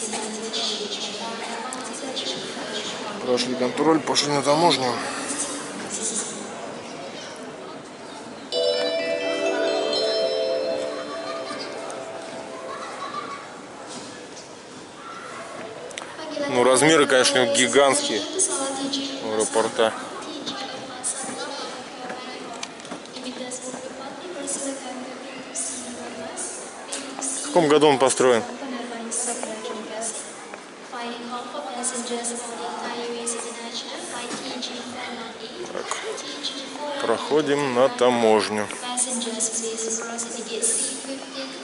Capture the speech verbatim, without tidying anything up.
Прошли контроль, пошли на таможню. Ну, размеры, конечно, гигантские аэропорта. В каком году он построен? Так. Проходим на таможню.